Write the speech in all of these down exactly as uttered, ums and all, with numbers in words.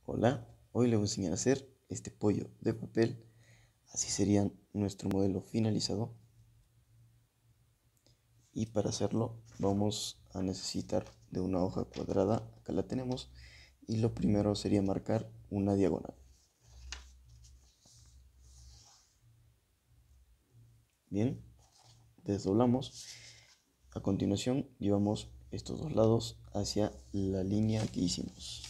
Hola, hoy les voy a enseñar a hacer este pollo de papel. Así sería nuestro modelo finalizado. Y para hacerlo vamos a necesitar de una hoja cuadrada. Acá la tenemos. Y lo primero sería marcar una diagonal. Bien, desdoblamos. A continuación llevamos estos dos lados hacia la línea que hicimos.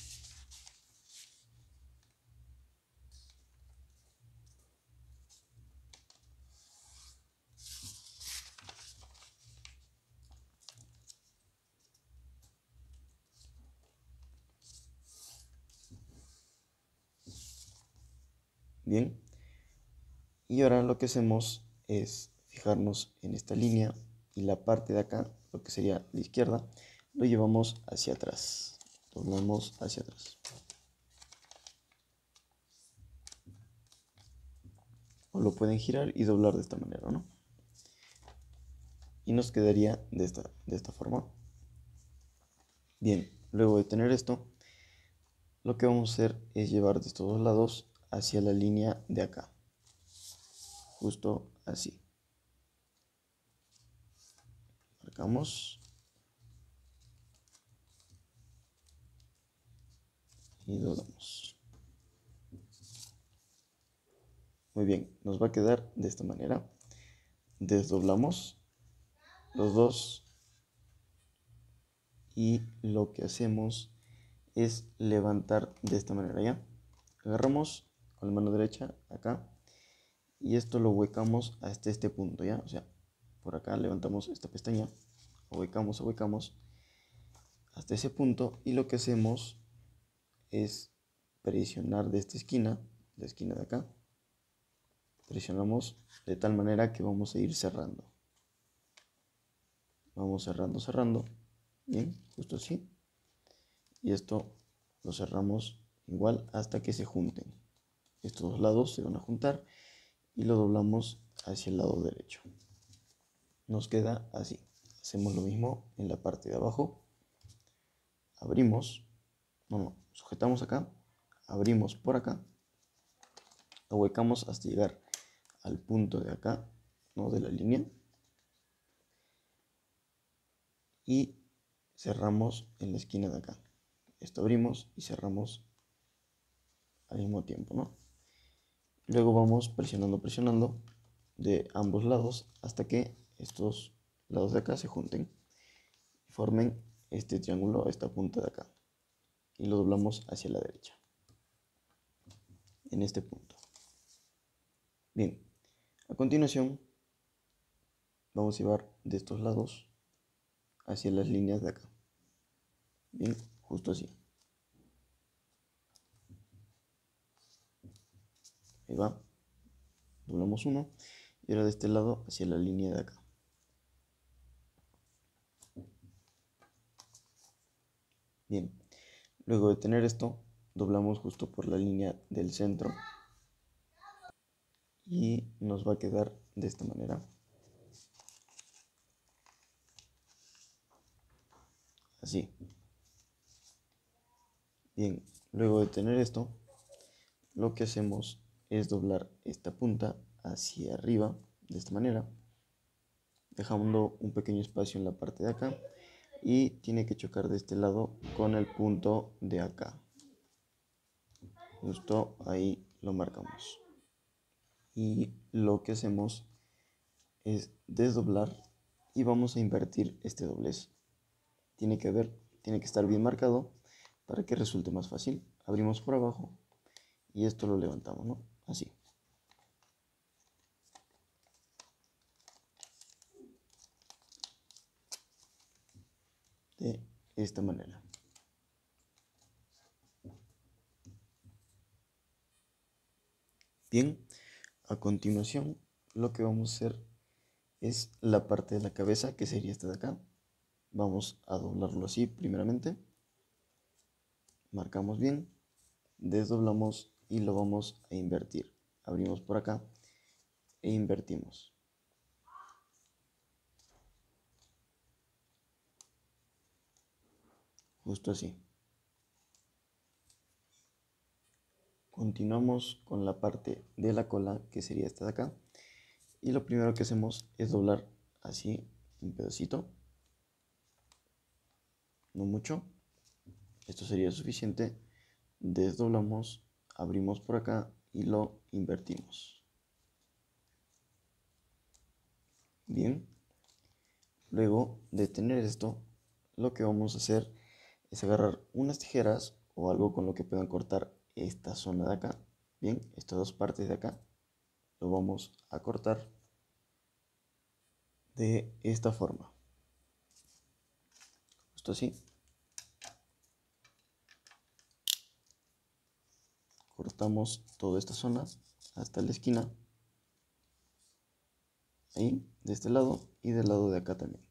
Bien, y ahora lo que hacemos es fijarnos en esta línea y la parte de acá, lo que sería la izquierda, lo llevamos hacia atrás. Doblamos hacia atrás. O lo pueden girar y doblar de esta manera, ¿no? Y nos quedaría de esta, de esta forma. Bien, luego de tener esto, lo que vamos a hacer es llevar de estos dos lados hacia la línea de acá. Justo así. Marcamos. Y doblamos. Muy bien, nos va a quedar de esta manera. Desdoblamos los dos y lo que hacemos es levantar de esta manera, ¿ya? Agarramos con la mano derecha acá y esto lo huecamos hasta este punto, ¿ya? O sea, por acá levantamos esta pestaña, huecamos, huecamos hasta ese punto y lo que hacemos es presionar de esta esquina, la esquina de acá, presionamos de tal manera que vamos a ir cerrando. Vamos cerrando, cerrando, bien, justo así. Y esto lo cerramos igual hasta que se junten. Estos dos lados se van a juntar y lo doblamos hacia el lado derecho. Nos queda así. Hacemos lo mismo en la parte de abajo. Abrimos, no, no, sujetamos acá, abrimos por acá, lo huecamos hasta llegar al punto de acá, ¿no? De la línea. Y cerramos en la esquina de acá. Esto abrimos y cerramos al mismo tiempo, ¿no? Luego vamos presionando, presionando de ambos lados hasta que estos lados de acá se junten y formen este triángulo, esta punta de acá. Y lo doblamos hacia la derecha, en este punto. Bien, a continuación vamos a llevar de estos lados hacia las líneas de acá. Bien, justo así. Ahí va. Doblamos uno y ahora de este lado hacia la línea de acá. Bien, luego de tener esto, doblamos justo por la línea del centro y nos va a quedar de esta manera. Así. Bien, luego de tener esto, lo que hacemos es doblar esta punta hacia arriba de esta manera, dejando un pequeño espacio en la parte de acá y tiene que chocar de este lado con el punto de acá. Justo ahí lo marcamos. Y lo que hacemos es desdoblar y vamos a invertir este doblez. Tiene que ver, tiene que estar bien marcado para que resulte más fácil. Abrimos por abajo y esto lo levantamos, ¿no? Así. De esta manera. Bien, a continuación lo que vamos a hacer es la parte de la cabeza, que sería esta de acá. Vamos a doblarlo así primeramente. Marcamos bien, desdoblamos y lo vamos a invertir. Abrimos por acá e invertimos. Justo así. continuamos con la parte de la cola, que sería esta de acá. Y lo primero que hacemos es doblar así un pedacito, no mucho. Esto sería suficiente. Desdoblamos, abrimos por acá y lo invertimos. Bien, luego de tener esto, lo que vamos a hacer es agarrar unas tijeras o algo con lo que puedan cortar esta zona de acá. Bien, estas dos partes de acá lo vamos a cortar de esta forma, justo así. Cortamos toda esta zona hasta la esquina, ahí, de este lado y del lado de acá también.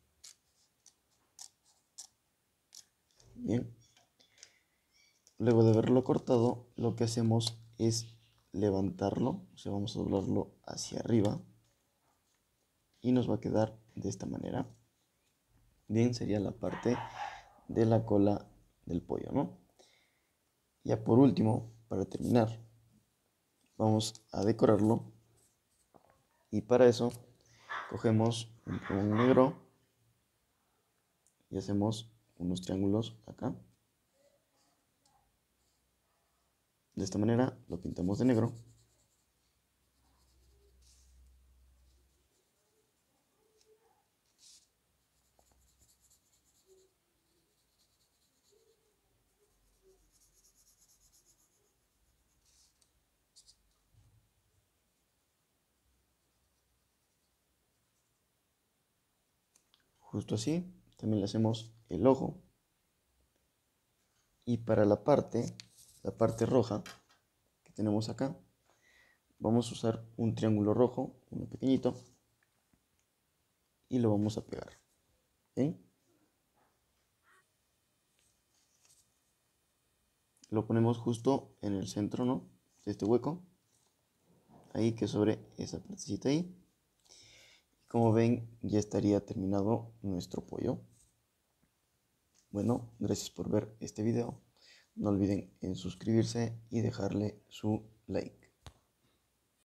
Bien, luego de haberlo cortado, lo que hacemos es levantarlo, o sea, vamos a doblarlo hacia arriba y nos va a quedar de esta manera. Bien, sería la parte de la cola del pollo, ¿no? Ya por último, para terminar, vamos a decorarlo y para eso cogemos un plumón negro y hacemos unos triángulos acá. De esta manera lo pintamos de negro. Justo así. También le hacemos el ojo. Y para la parte, la parte roja que tenemos acá, vamos a usar un triángulo rojo, uno pequeñito, y lo vamos a pegar. ¿Bien? Lo ponemos justo en el centro, ¿no?, de este hueco. Ahí, que sobre esa partecita ahí. Como ven, ya estaría terminado nuestro pollo. Bueno, gracias por ver este video. No olviden en suscribirse y dejarle su like.